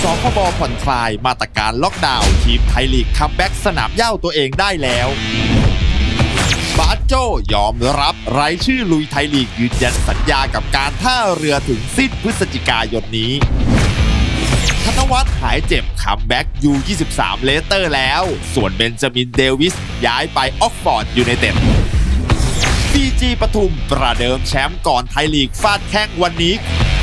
สคบผ่อนคลายมาตรการล็อกดาวน์ทีมไทยลีกคัมแบ็กสนามเหย้าตัวเองได้แล้วบาโจ้ยอมรับรายชื่อลุยไทยลีกยืนยันสัญญากับการท่าเรือถึงสิ้นพฤศจิกายนนี้ธนวัฒน์หายเจ็บคัมแบ็กU23เลสเตอร์แล้วส่วนเบนจามินเดวิสย้ายไปออกฟอร์ดยูไนเต็ดBG ปทุมประเดิมแชมป์ก่อนไทยลีกฟาดแข้งวันนี้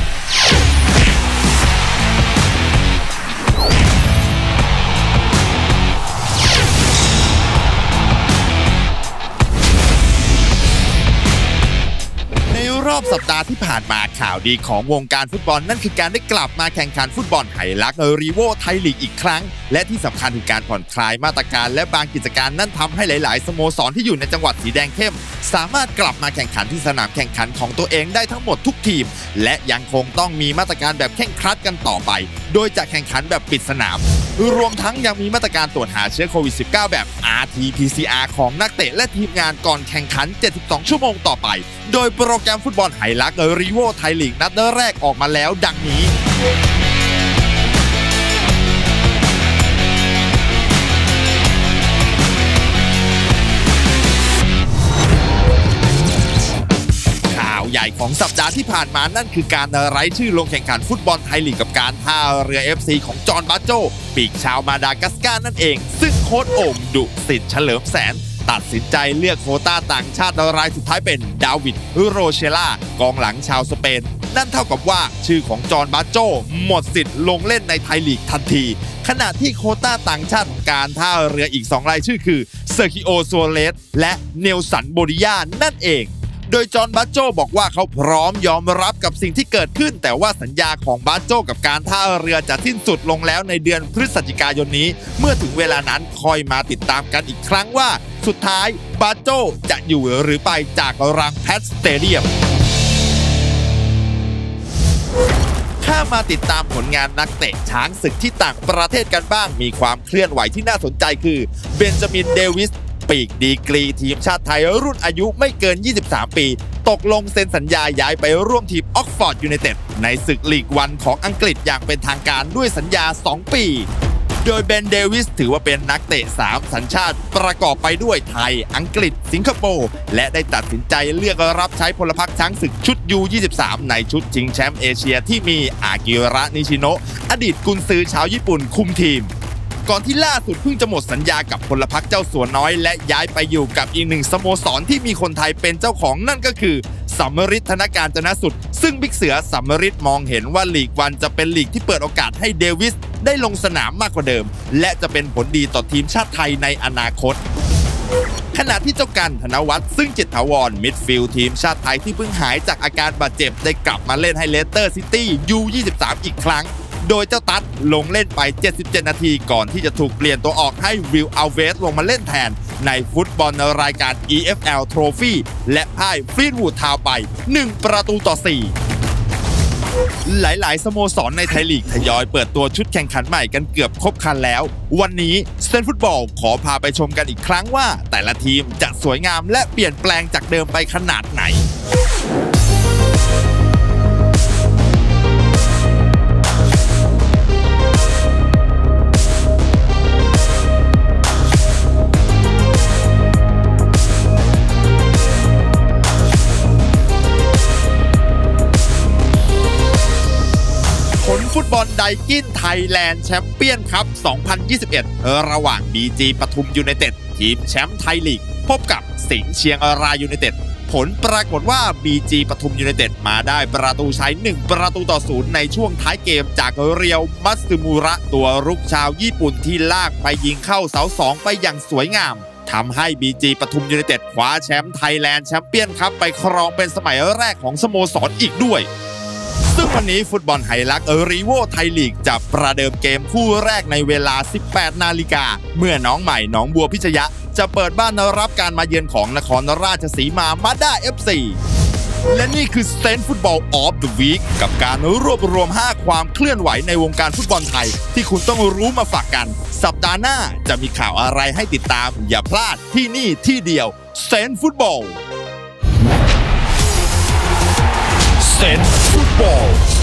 รอบสัปดาห์ที่ผ่านมาข่าวดีของวงการฟุตบอลนั่นคือการได้กลับมาแข่งขันฟุตบอลไฮลักซ์รีโวไทยลีกอีกครั้งและที่สำคัญคือการผ่อนคลายมาตรการและบางกิจการนั่นทำให้หลายๆสโมสรที่อยู่ในจังหวัดสีแดงเข้มสามารถกลับมาแข่งขันที่สนามแข่งขันของตัวเองได้ทั้งหมดทุกทีมและยังคงต้องมีมาตรการแบบเคร่งครัดกันต่อไปโดยจะแข่งขันแบบปิดสนามรวมทั้งยังมีมาตรการตรวจหาเชื้อโควิด -19 แบบ RT-PCR ของนักเตะและทีมงานก่อนแข่งขัน72ชั่วโมงต่อไปโดยโปรแกรมฟุตบอลไฮลักซ์รีโวไทยลีกนัดแรกออกมาแล้วดังนี้ใหญ่ของสัปดาห์ที่ผ่านมานั่นคือการไร้ชื่อลงแข่งขันฟุตบอลไทยลีกกับการท่าเรือ FC ของจอห์นบาโจปีกชาวมาดากัสการ์นั่นเองซึ่งโค้ชโอ่งดุสิทธิ์เฉลิมแสนตัดสินใจเลือกโควต้าต่างชาติรายสุดท้ายเป็นดาวิดโรเชล่ากองหลังชาวสเปนนั่นเท่ากับว่าชื่อของจอห์นบาโจหมดสิทธิ์ลงเล่นในไทยลีกทันทีขณะที่โควต้าต่างชาติของการท่าเรืออีก2รายชื่อคือเซอร์คิโอซัวเรสและเนลสันโบดิยานั่นเองโดยจอห์นบาโจบอกว่าเขาพร้อมยอมรับกับสิ่งที่เกิดขึ้นแต่ว่าสัญญาของบาโจกับการท่าเรือจะสิ้นสุดลงแล้วในเดือนพฤศจิกายนนี้เมื่อถึงเวลานั้นคอยมาติดตามกันอีกครั้งว่าสุดท้ายบาโจจะอยู่หรือไปจากรังแพทสเตเดียมข้ามาติดตามผลงานนักเตะช้างศึกที่ต่างประเทศกันบ้างมีความเคลื่อนไหวที่น่าสนใจคือเบนจามินเดวิสปีกดีกรีทีมชาติไทยรุ่นอายุไม่เกิน23ปีตกลงเซ็นสัญญาย้ายไปร่วมทีมออกฟอร์ดยูไนเต็ดในศึกลีกวันของอังกฤษอย่างเป็นทางการด้วยสัญญา2ปีโดยเบนเดวิสถือว่าเป็นนักเตะ3สัญชาติประกอบไปด้วยไทยอังกฤษสิงคโปร์และได้ตัดสินใจเลือกรับใช้พลพรรคช้างศึกชุด U23 ในชุดชิงแชมป์เอเชียที่มีอากิระนิชิโนะอดีตกุนซือชาวญี่ปุ่นคุมทีมก่อนที่ล่าสุดเพิ่งจะหมดสัญญากับพลพรรคเจ้าสัวน้อยและย้ายไปอยู่กับอีกหนึ่งสโมสรที่มีคนไทยเป็นเจ้าของนั่นก็คือสัมฤทธิ์ธนการจนสุดซึ่งบิ๊กเสือสัมฤทธิ์มองเห็นว่าลีกวันจะเป็นลีกที่เปิดโอกาสให้เดวิสได้ลงสนามมากกว่าเดิมและจะเป็นผลดีต่อทีมชาติไทยในอนาคตขณะที่เจ้ากันธนวัฒน์ซึ่งจิตถาวรมิดฟิลด์ทีมชาติไทยที่เพิ่งหายจากอาการบาดเจ็บได้กลับมาเล่นให้เลสเตอร์ซิตี้ U23 อีกครั้งโดยเจ้าตั๊ดลงเล่นไป77นาทีก่อนที่จะถูกเปลี่ยนตัวออกให้วิลอัลเวสลงมาเล่นแทนในฟุตบอลรายการ EFL Trophy และพ่ายฟรีดวูดทาวน์ไป1-4หลายๆสโมสรในไทยลีกทยอยเปิดตัวชุดแข่งขันใหม่กันเกือบครบครันแล้ววันนี้เซนฟุตบอลขอพาไปชมกันอีกครั้งว่าแต่ละทีมจะสวยงามและเปลี่ยนแปลงจากเดิมไปขนาดไหนฟุตบอลไดกิ้นไทยแลนด์แชมเปี้ยนคัพ 2021 ระหว่าง BG ปทุมยูไนเต็ดทีมแชมป์ไทยลีกพบกับสิงห์เชียงรายยูไนเต็ดผลปรากฏว่า BG ปทุมยูไนเต็ดมาได้ประตูชัย1-0ในช่วงท้ายเกมจากเรียวมัตสึมูระตัวรุกชาวญี่ปุ่นที่ลากไปยิงเข้าเสา2ไปอย่างสวยงามทำให้ BG ปทุมยูไนเต็ดคว้าแชมป์ไทยแลนด์แชมเปี้ยนคัพไปครองเป็นสมัยแรกของสโมสรอีกด้วยซึ่งวันนี้ฟุตบอลไฮลักซ์รีโวไทยลีกจะประเดิมเกมคู่แรกในเวลา 18 นาฬิกาเมื่อน้องใหม่หนองบัวพิชยะจะเปิดบ้านรับการมาเยือนของนครราชสีมามาด้า FC และนี่คือเซนฟุตบอลออฟเดอะวีคกับการรวบรวม5ความเคลื่อนไหวในวงการฟุตบอลไทยที่คุณต้องรู้มาฝากกันสัปดาห์หน้าจะมีข่าวอะไรให้ติดตามอย่าพลาดที่นี่ที่เดียวเซนฟุตบอลFootball